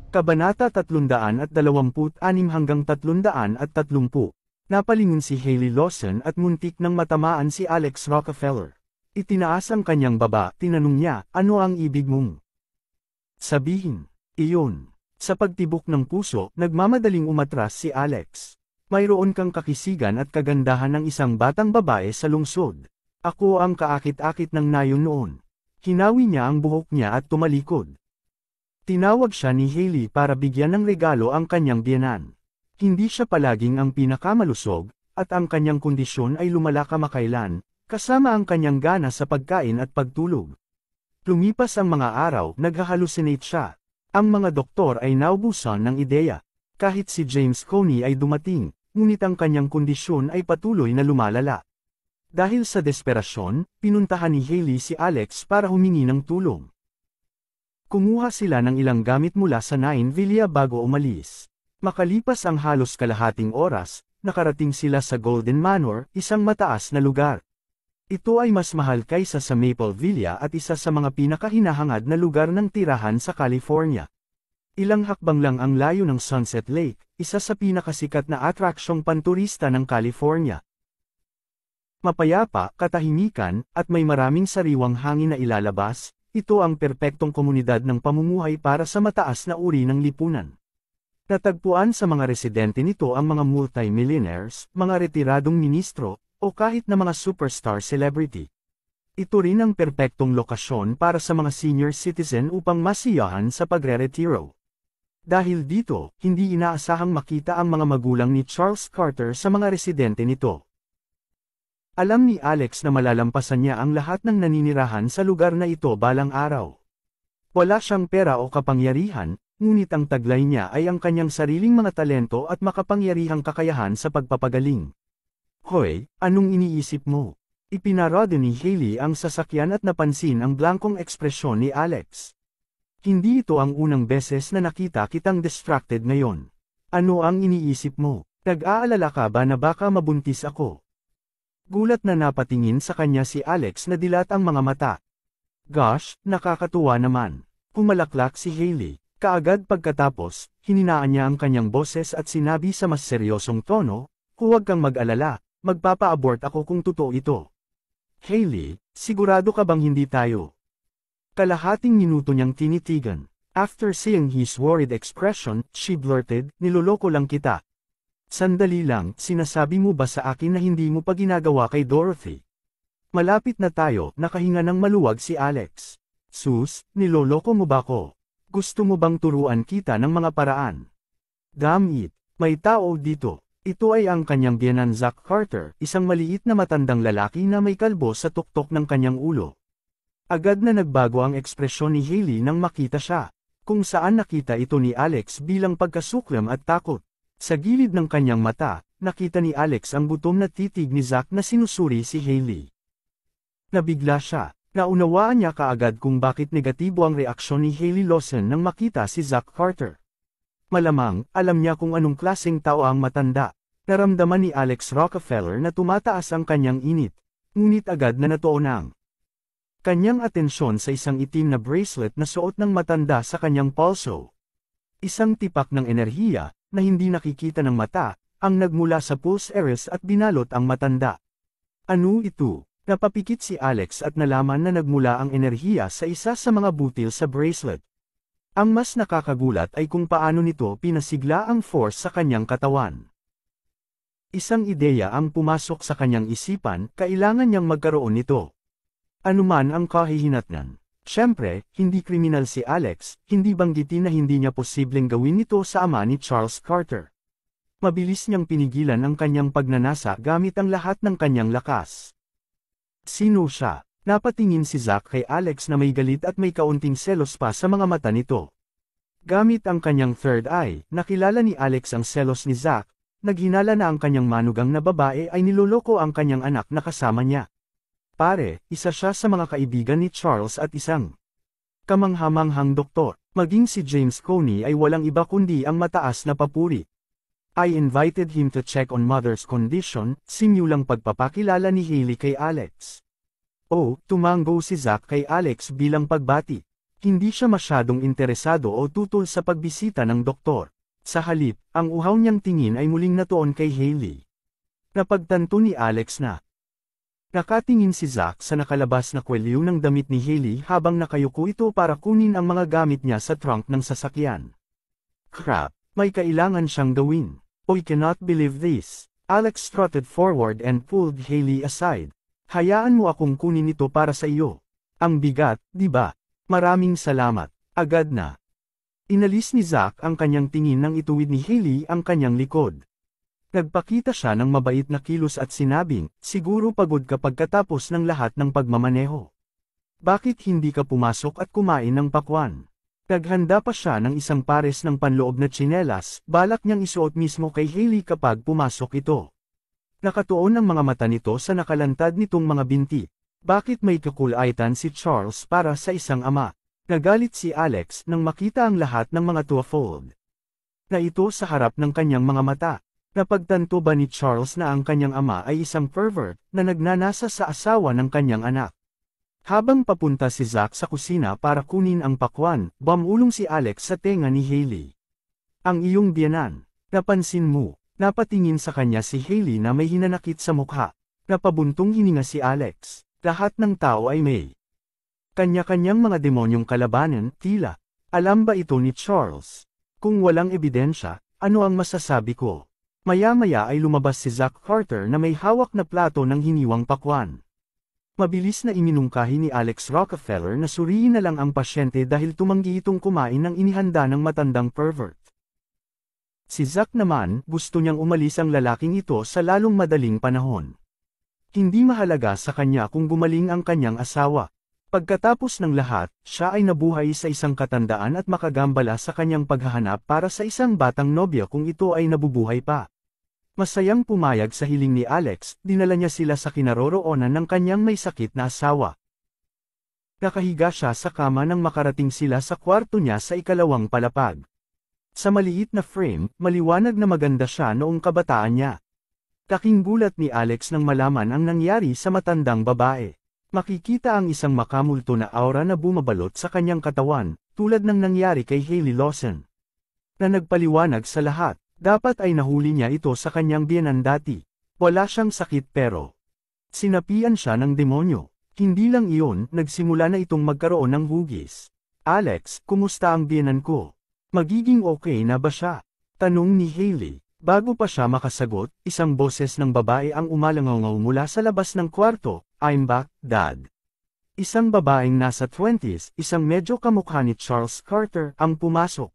Kabanata 326 hanggang 330. Napalingon si Haley Lawson at muntik nang matamaan si Alex Rockefeller. Itinaas ang kanyang baba, tinanong niya, ano ang ibig mong sabihin? Iyon. Sa pagtibok ng puso, nagmamadaling umatras si Alex. Mayroon kang kakisigan at kagandahan ng isang batang babae sa lungsod. Ako ang kaakit-akit ng nayon noon. Hinawi niya ang buhok niya at tumalikod. Tinawag siya ni Haley para bigyan ng regalo ang kanyang biyenan. Hindi siya palaging ang pinakamalusog, at ang kanyang kondisyon ay lumala kamakailan, kasama ang kanyang gana sa pagkain at pagtulog. Lumipas ang mga araw, naghahalusinate siya. Ang mga doktor ay naubusan ng ideya. Kahit si James Coney ay dumating, ngunit ang kanyang kondisyon ay patuloy na lumalala. Dahil sa desperasyon, pinuntahan ni Haley si Alex para humingi ng tulong. Kumuha sila ng ilang gamit mula sa Nine Villa bago umalis. Makalipas ang halos kalahating oras, nakarating sila sa Golden Manor, isang mataas na lugar. Ito ay mas mahal kaysa sa Maple Villa at isa sa mga pinakahinahangad na lugar ng tirahan sa California. Ilang hakbang lang ang layo ng Sunset Lake, isa sa pinakasikat na atraksyong panturista ng California. Mapayapa, katahimikan, at may maraming sariwang hangin na ilalabas, ito ang perpektong komunidad ng pamumuhay para sa mataas na uri ng lipunan. Natagpuan sa mga residente nito ang mga multi-millionaires, mga retiradong ministro, o kahit na mga superstar celebrity. Ito rin ang perpektong lokasyon para sa mga senior citizen upang masiyahan sa pagre-retiro. Dahil dito, hindi inaasahang makita ang mga magulang ni Charles Carter sa mga residente nito. Alam ni Alex na malalampasan niya ang lahat ng naninirahan sa lugar na ito balang araw. Wala siyang pera o kapangyarihan, ngunit ang taglay niya ay ang kanyang sariling mga talento at makapangyarihang kakayahan sa pagpapagaling. Hoy, anong iniisip mo? Ipinarado ni Haley ang sasakyan at napansin ang blankong ekspresyon ni Alex. Hindi ito ang unang beses na nakita kitang distracted ngayon. Ano ang iniisip mo? Nag-aalala ka ba na baka mabuntis ako? Gulat na napatingin sa kanya si Alex na dilat ang mga mata. Gosh, nakakatuwa naman. Pumalaklak si Haley. Kaagad pagkatapos, hininaan niya ang kanyang boses at sinabi sa mas seryosong tono, huwag kang mag-alala. Magpapa-abort ako kung totoo ito. Haley, sigurado ka bang hindi tayo? Kalahating minuto niyang tinitigan. After seeing his worried expression, she blurted, niloloko lang kita. Sandali lang, sinasabi mo ba sa akin na hindi mo pa ginagawa kay Dorothy? Malapit na tayo, nakahinga ng maluwag si Alex. Sus, niloloko mo ba ko? Gusto mo bang turuan kita ng mga paraan? Damn it, may tao dito. Ito ay ang kanyang biyenan Zach Carter, isang maliit na matandang lalaki na may kalbo sa tuktok ng kanyang ulo. Agad na nagbago ang ekspresyon ni Haley nang makita siya, kung saan nakita ito ni Alex bilang pagkasuklam at takot. Sa gilid ng kanyang mata, nakita ni Alex ang gutom na titig ni Zach na sinusuri si Haley. Nabigla siya, naunawaan niya kaagad kung bakit negatibo ang reaksyon ni Haley Lawson nang makita si Zach Carter. Malamang, alam niya kung anong klaseng tao ang matanda. Naramdaman ni Alex Rockefeller na tumataas ang kanyang init, ngunit agad na natuon ang kanyang atensyon sa isang itim na bracelet na suot ng matanda sa kanyang pulso. Isang tipak ng enerhiya, na hindi nakikita ng mata, ang nagmula sa pulse areas at binalot ang matanda. Ano ito? Napapikit si Alex at nalaman na nagmula ang enerhiya sa isa sa mga butil sa bracelet. Ang mas nakakagulat ay kung paano nito pinasigla ang force sa kanyang katawan. Isang ideya ang pumasok sa kanyang isipan, kailangan niyang magkaroon nito. Anuman ang kahihinatnan. Siyempre, hindi kriminal si Alex, hindi banggitin na hindi niya posibleng gawin ito sa ama ni Charles Carter. Mabilis niyang pinigilan ang kanyang pagnanasa gamit ang lahat ng kanyang lakas. Sino siya? Napatingin si Zach kay Alex na may galit at may kaunting selos pa sa mga mata nito. Gamit ang kanyang third eye, nakilala ni Alex ang selos ni Zach. Naghinala na ang kanyang manugang na babae ay niloloko ang kanyang anak na kasama niya. Pare, isa siya sa mga kaibigan ni Charles at isang kamanghamanghang doktor. Maging si James Coney ay walang iba kundi ang mataas na papuri. I invited him to check on mother's condition, simulang pagpapakilala ni Haley kay Alex. Oh, tumango si Zach kay Alex bilang pagbati. Hindi siya masyadong interesado o tutol sa pagbisita ng doktor. Sa halip, ang uhaw niyang tingin ay muling natuon kay Hailey. Napagtanto ni Alex na nakatingin si Zack sa nakalabas na kwelyo ng damit ni Hailey habang nakayuko ito para kunin ang mga gamit niya sa trunk ng sasakyan. Crap, may kailangan siyang gawin. I cannot believe this. Alex trotted forward and pulled Hailey aside. Hayaan mo akong kunin ito para sa iyo. Ang bigat, di ba? Maraming salamat. Agad na. Inalis ni Zack ang kanyang tingin nang ituwid ni Hailey ang kanyang likod. Nagpakita siya ng mabait na kilos at sinabing, siguro pagod ka pagkatapos ng lahat ng pagmamaneho. Bakit hindi ka pumasok at kumain ng pakwan? Naghanda pa siya ng isang pares ng panloob na tsinelas, balak niyang isuot mismo kay Hailey kapag pumasok ito. Nakatuon ang mga mata nito sa nakalantad nitong mga binti. Bakit may kakulaitan si Charles para sa isang ama? Nagalit si Alex nang makita ang lahat ng mga twofold na ito sa harap ng kanyang mga mata. Napagtanto ba ni Charles na ang kanyang ama ay isang pervert na nagnanasa sa asawa ng kanyang anak? Habang papunta si Zack sa kusina para kunin ang pakwan, bumulong si Alex sa tenga ni Hailey. Ang iyong biyanan. Napansin mo, napatingin sa kanya si Hailey na may hinanakit sa mukha. Napabuntong hininga si Alex. Lahat ng tao ay may kanya-kanyang mga demonyong kalabanan, tila. Alam ba ito ni Charles? Kung walang ebidensya, ano ang masasabi ko? Maya-maya ay lumabas si Zack Carter na may hawak na plato ng hiniwang pakwan. Mabilis na iminungkahi ni Alex Rockefeller na suriin na lang ang pasyente dahil tumanggi itong kumain ng inihanda ng matandang pervert. Si Zack naman, gusto niyang umalis ang lalaking ito sa lalong madaling panahon. Hindi mahalaga sa kanya kung gumaling ang kanyang asawa. Pagkatapos ng lahat, siya ay nabuhay sa isang katandaan at makagambala sa kanyang paghahanap para sa isang batang nobya kung ito ay nabubuhay pa. Masayang pumayag sa hiling ni Alex, dinala niya sila sa kinaroroonan ng kanyang may sakit na asawa. Nakahiga siya sa kama nang makarating sila sa kwarto niya sa ikalawang palapag. Sa maliit na frame, maliwanag na maganda siya noong kabataan niya. Laking gulat ni Alex nang malaman ang nangyari sa matandang babae. Makikita ang isang makamulto na aura na bumabalot sa kanyang katawan, tulad ng nangyari kay Hailey Lawson. Na nagpaliwanag sa lahat, dapat ay nahuli niya ito sa kanyang biyenan dati. Wala siyang sakit pero sinapian siya ng demonyo. Hindi lang iyon, nagsimula na itong magkaroon ng hugis. Alex, kumusta ang biyenan ko? Magiging okay na ba siya? Tanong ni Hailey. Bago pa siya makasagot, isang boses ng babae ang umalangaw mula sa labas ng kwarto, I'm back, Dad. Isang babaeng nasa 20s, isang medyo kamukha ni Charles Carter, ang pumasok.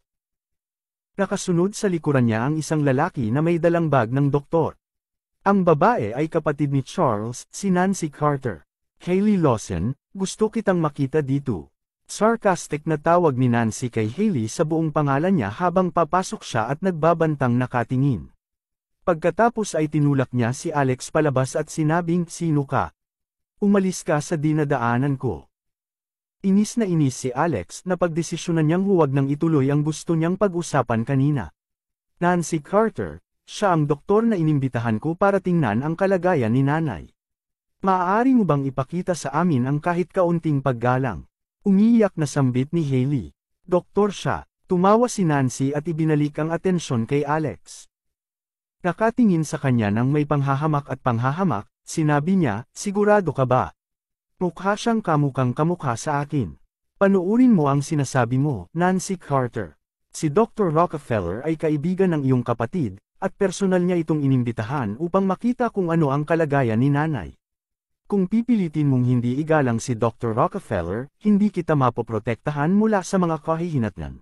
Nakasunod sa likuran niya ang isang lalaki na may dalang bag ng doktor. Ang babae ay kapatid ni Charles, si Nancy Carter. Hailey Lawson, gusto kitang makita dito. Sarcastic na tawag ni Nancy kay Hailey sa buong pangalan niya habang papasok siya at nagbabantang nakatingin. Pagkatapos ay tinulak niya si Alex palabas at sinabing, sino ka? Umalis ka sa dinadaanan ko. Inis na inis si Alex na pagdesisyonan niyang huwag nang ituloy ang gusto niyang pag-usapan kanina. Nancy Carter, siya ang doktor na inimbitahan ko para tingnan ang kalagayan ni nanay. Maaari mo bang ipakita sa amin ang kahit kaunting paggalang? Umiiyak na sambit ni Hailey. Doktor siya. Tumawa si Nancy at ibinalik ang atensyon kay Alex. Nakatingin sa kanya nang may panghahamak at panghahamak, sinabi niya, sigurado ka ba? Mukha siyang kamukhang kamukha sa akin. Panuurin mo ang sinasabi mo, Nancy Carter. Si Dr. Rockefeller ay kaibigan ng iyong kapatid, at personal niya itong inimbitahan upang makita kung ano ang kalagayan ni nanay. Kung pipilitin mong hindi igalang si Dr. Rockefeller, hindi kita mapoprotektahan mula sa mga kahihinatnan.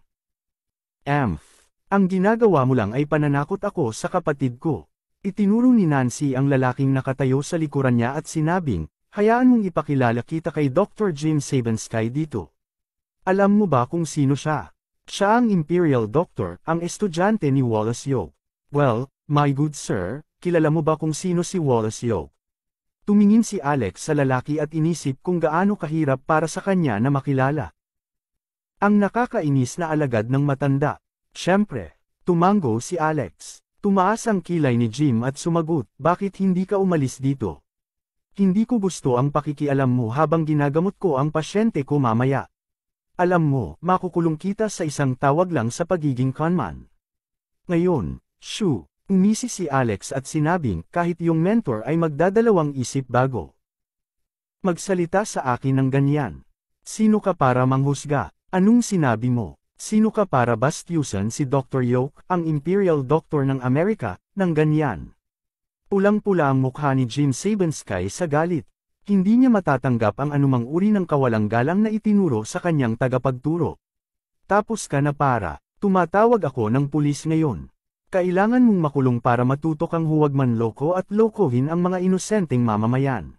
Ang ginagawa mo lang ay pananakot ako sa kapatid ko. Itinuro ni Nancy ang lalaking nakatayo sa likuran niya at sinabing, hayaan mong ipakilala kita kay Dr. Jim Sabanskay dito. Alam mo ba kung sino siya? Siya ang Imperial Doctor, ang estudyante ni Wallace Yoke. Well, my good sir, kilala mo ba kung sino si Wallace Yoke? Tumingin si Alex sa lalaki at inisip kung gaano kahirap para sa kanya na makilala. Ang nakakainis na alagad ng matanda. Siyempre, tumango si Alex. Tumaas ang kilay ni Jim at sumagot, bakit hindi ka umalis dito? Hindi ko gusto ang pakikialam mo habang ginagamot ko ang pasyente ko mamaya. Alam mo, makukulong kita sa isang tawag lang sa pagiging conman. Ngayon, shoo, umisi si Alex at sinabing kahit yung mentor ay magdadalawang isip bago magsalita sa akin ng ganyan. Sino ka para manghusga? Anong sinabi mo? Sino ka para bastyusan si Dr. Yoke, ang Imperial Doctor ng Amerika, ng ganyan? Pulang-pula ang mukha ni Jim Sabanskay sa galit. Hindi niya matatanggap ang anumang uri ng kawalang galang na itinuro sa kanyang tagapagturo. Tapos ka na para, tumatawag ako ng pulis ngayon. Kailangan mong makulong para matutok ang huwag manloko at lokohin ang mga inosenteng mamamayan.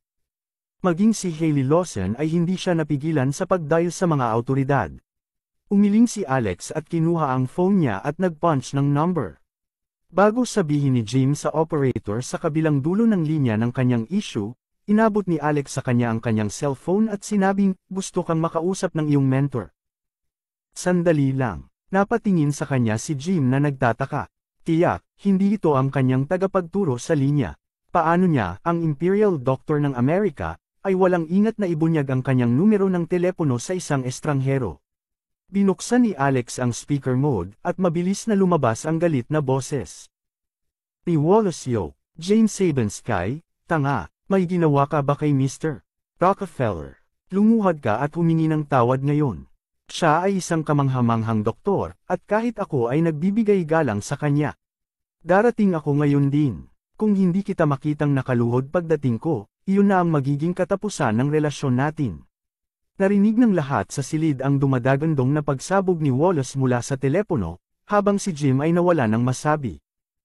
Maging si Haley Lawson ay hindi siya napigilan sa pagdial sa mga awtoridad. Umiling si Alex at kinuha ang phone niya at nag-punch ng number. Bago sabihin ni Jim sa operator sa kabilang dulo ng linya ng kanyang issue, inabot ni Alex sa kanya ang kanyang cellphone at sinabing, gusto kang makausap ng iyong mentor. Sandali lang, napatingin sa kanya si Jim na nagtataka. Tiyak, hindi ito ang kanyang tagapagturo sa linya. Paano niya, ang Imperial Doctor ng Amerika, ay walang ingat na ibunyag ang kanyang numero ng telepono sa isang estranghero. Binuksan ni Alex ang speaker mode at mabilis na lumabas ang galit na boses. Ni Wallace Yoke, James Sabanskay, tanga, may ginawa ka ba kay Mr. Rockefeller? Lumuhad ka at humingi ng tawad ngayon. Siya ay isang kamanghamanghang doktor, at kahit ako ay nagbibigay galang sa kanya. Darating ako ngayon din. Kung hindi kita makitang nakaluhod pagdating ko, iyon na ang magiging katapusan ng relasyon natin. Narinig ng lahat sa silid ang dumadagandong na pagsabog ni Wallace mula sa telepono, habang si Jim ay nawala ng masabi.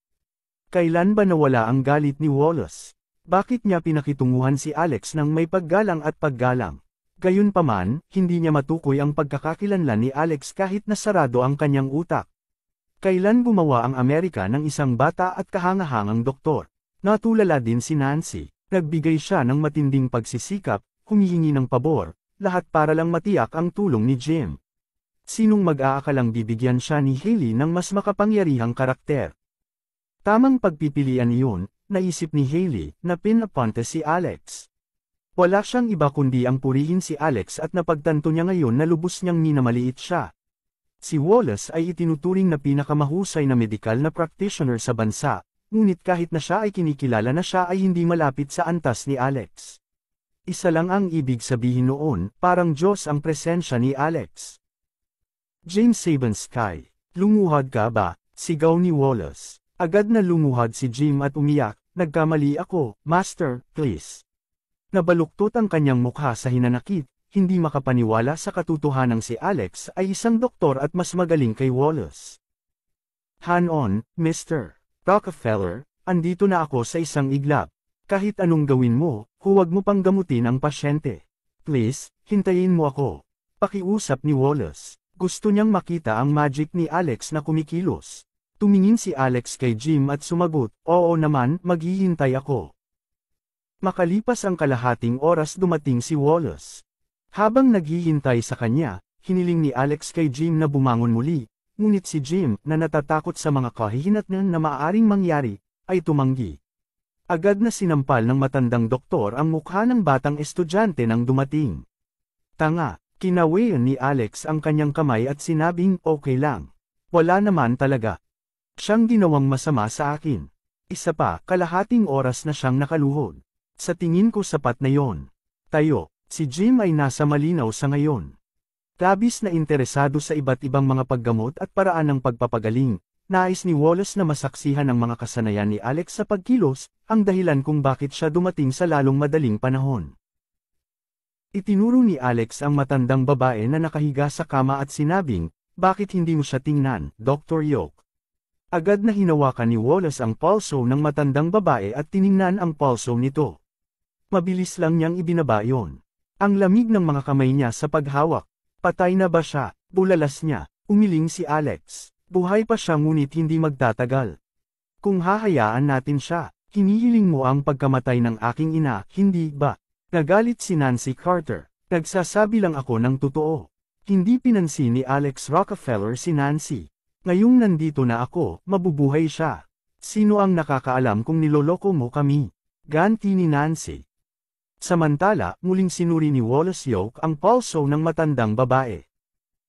Kailan ba nawala ang galit ni Wallace? Bakit niya pinakitunguhan si Alex ng may paggalang at paggalang? Gayunpaman, hindi niya matukoy ang pagkakakilanlan ni Alex kahit nasarado ang kanyang utak. Kailan gumawa ang Amerika ng isang bata at kahangahangang doktor? Natulala din si Nancy. Nagbigay siya ng matinding pagsisikap, humihingi ng pabor, lahat para lang matiyak ang tulong ni Jim. Sinong mag-aakalang bibigyan siya ni Haley ng mas makapangyarihang karakter? Tamang pagpipilian iyon, naisip ni Haley, na pinapunta si Alex. Wala siyang iba kundi ang purihin si Alex at napagtanto niya ngayon na lubos niyang minamaliit siya. Si Wallace ay itinuturing na pinakamahusay na medikal na practitioner sa bansa. Ngunit kahit na siya ay kinikilala na siya ay hindi malapit sa antas ni Alex. Isa lang ang ibig sabihin noon, parang Diyos ang presensya ni Alex. James Sabanskay, lumuhad ka ba? Sigaw ni Wallace. Agad na lumuhad si Jim at umiyak, nagkamali ako, Master, please. Nabaluktot ang kanyang mukha sa hinanakit, hindi makapaniwala sa katotohanang si Alex ay isang doktor at mas magaling kay Wallace. Hand on, Mr. Rockefeller, andito na ako sa isang iglap. Kahit anong gawin mo, huwag mo pang gamutin ang pasyente. Please, hintayin mo ako. Pakiusap ni Wallace. Gusto niyang makita ang magic ni Alex na kumikilos. Tumingin si Alex kay Jim at sumagot, oo naman, maghihintay ako. Makalipas ang kalahating oras dumating si Wallace. Habang naghihintay sa kanya, hiniling ni Alex kay Jim na bumangon muli. Ngunit si Jim, na natatakot sa mga kahihinatnan na maaaring mangyari, ay tumanggi. Agad na sinampal ng matandang doktor ang mukha ng batang estudyante nang dumating. Tanga, kinawayan ni Alex ang kanyang kamay at sinabing okay lang. Wala naman talaga. Siyang ginawang masama sa akin. Isa pa, kalahating oras na siyang nakaluhod. Sa tingin ko sapat na yon. Tayo, si Jim ay nasa malinaw sa ngayon. Labis na interesado sa iba't ibang mga paggamot at paraan ng pagpapagaling, nais ni Wallace na masaksihan ang mga kasanayan ni Alex sa pagkilos, ang dahilan kung bakit siya dumating sa lalong madaling panahon. Itinuro ni Alex ang matandang babae na nakahiga sa kama at sinabing, bakit hindi mo siya tingnan, Dr. Yoke? Agad na hinawakan ni Wallace ang pulso ng matandang babae at tiningnan ang pulso nito. Mabilis lang niyang ibinaba yon. Ang lamig ng mga kamay niya sa paghawak. Patay na ba siya? Bulalas niya. Umiling si Alex. Buhay pa siya ngunit hindi magtatagal. Kung hahayaan natin siya, hinihiling mo ang pagkamatay ng aking ina, hindi ba? Nagalit si Nancy Carter. Nagsasabi lang ako ng totoo. Hindi pinansin ni Alex Rockefeller si Nancy. Ngayong nandito na ako, mabubuhay siya. Sino ang nakakaalam kung niloloko mo kami? Ganti ni Nancy. Samantala, muling sinuri ni Wallace Yoke ang pulso ng matandang babae.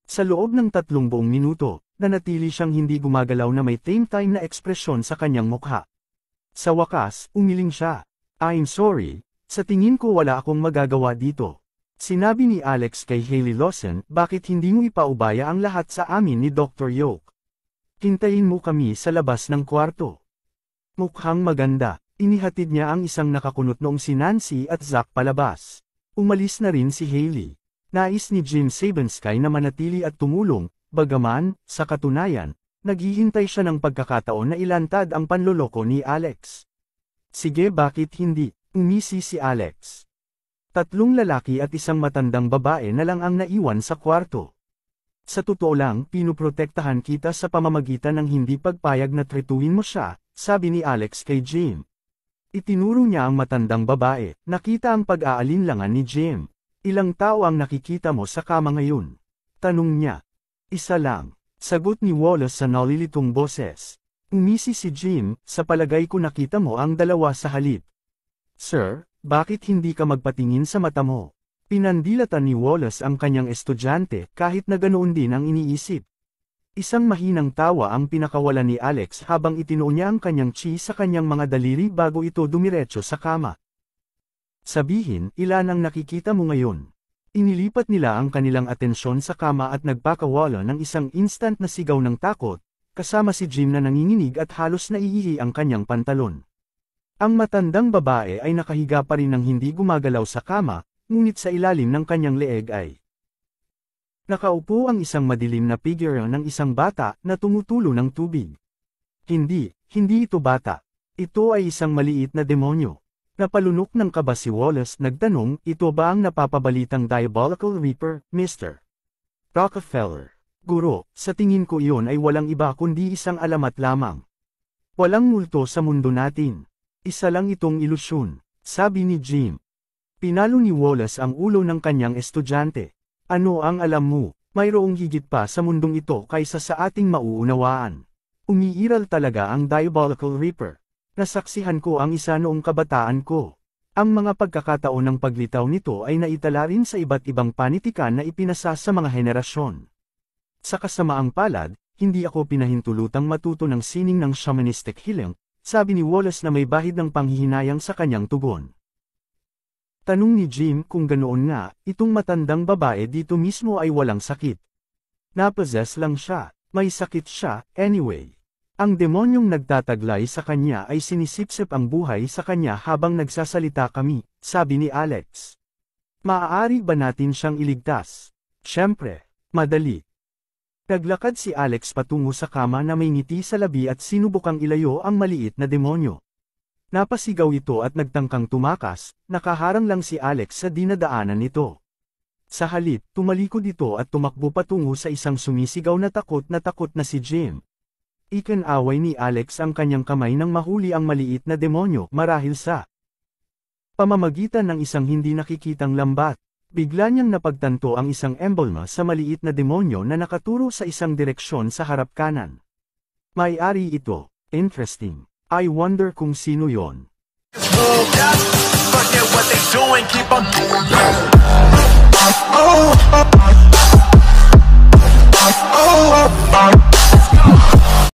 Sa loob ng 30 minuto, nanatili siyang hindi gumagalaw na may tame-time na ekspresyon sa kanyang mukha. Sa wakas, umiling siya. I'm sorry, sa tingin ko wala akong magagawa dito. Sinabi ni Alex kay Hailey Lawson, bakit hindi mo ipaubaya ang lahat sa amin ni Dr. Yoke? Hintayin mo kami sa labas ng kwarto. Mukhang maganda, inihatid niya ang isang nakakunot noong si Nancy at Zach palabas. Umalis na rin si Hailey. Nais ni Jim Sabanskay na manatili at tumulong, bagaman, sa katunayan, naghihintay siya ng pagkakataon na ilantad ang panloloko ni Alex. Sige, bakit hindi? Umisi si Alex. 3 lalaki at isang matandang babae na lang ang naiwan sa kwarto. Sa totoo lang, pinuprotektahan kita sa pamamagitan ng hindi pagpayag na tretuhin mo siya, sabi ni Alex kay Jim. Itinuro niya ang matandang babae, nakita ang pag-aalinlangan ni Jim. Ilang tao ang nakikita mo sa kama ngayon? Tanong niya. Isa lang. Sagot ni Wallace sa nalilitong boses. Umisi si Jim, sa palagay ko nakita mo ang dalawa sa halip. Sir, bakit hindi ka magpatingin sa mata mo? Pinandilatan ni Wallace ang kanyang estudyante kahit na ganoon din ang iniisip. Isang mahinang tawa ang pinakawalan ni Alex habang itinuon niya ang kanyang chi sa kanyang mga daliri bago ito dumiretso sa kama. Sabihin, ilan ang nakikita mo ngayon? Inilipat nila ang kanilang atensyon sa kama at nagpakawala ng isang instant na sigaw ng takot, kasama si Jim na nanginginig at halos naiihi ang kanyang pantalon. Ang matandang babae ay nakahiga pa rin ng hindi gumagalaw sa kama, ngunit sa ilalim ng kanyang leeg ay nakaupo ang isang madilim na figure ng isang bata na tumutulo ng tubig. Hindi ito bata. Ito ay isang maliit na demonyo. Napalunok ng kaba si Wallace, nagtanong, ito ba ang napapabalitang Diabolical Reaper, Mr. Rockefeller? Guro, sa tingin ko iyon ay walang iba kundi isang alamat lamang. Walang multo sa mundo natin. Isa lang itong ilusyon, sabi ni Jim. Pinalo ni Wallace ang ulo ng kanyang estudyante. Ano ang alam mo? Mayroong higit pa sa mundong ito kaysa sa ating mauunawaan. Umiiral talaga ang Diabolical Reaper. Nasaksihan ko ang isa noong kabataan ko. Ang mga pagkakataon ng paglitaw nito ay naitala rin sa iba't ibang panitikan na ipinasa sa mga henerasyon. Sa kasamaang palad, hindi ako pinahintulutang matuto ng sining ng shamanistic healing, sabi ni Wallace na may bahid ng panghihinayang sa kanyang tugon. Tanong ni Jim kung ganoon nga, itong matandang babae dito mismo ay walang sakit. Napossess lang siya, may sakit siya, anyway. Ang demonyong nagtataglay sa kanya ay sinisipsip ang buhay sa kanya habang nagsasalita kami, sabi ni Alex. Maaari ba natin siyang iligtas? Siyempre, madali. Naglakad si Alex patungo sa kama na may ngiti sa labi at sinubukang ilayo ang maliit na demonyo. Napasigaw ito at nagtangkang tumakas, nakaharang lang si Alex sa dinadaanan nito. Sa halip, tumalikod ito at tumakbo patungo sa isang sumisigaw na takot na si Jim. Ikinaway ni Alex ang kanyang kamay nang mahuli ang maliit na demonyo marahil sa pamamagitan ng isang hindi nakikitang lambat. Bigla niyang napagtanto ang isang emblema sa maliit na demonyo na nakaturo sa isang direksyon sa harap kanan. May-ari ito. Interesting. I wonder kung sino yon. Oh,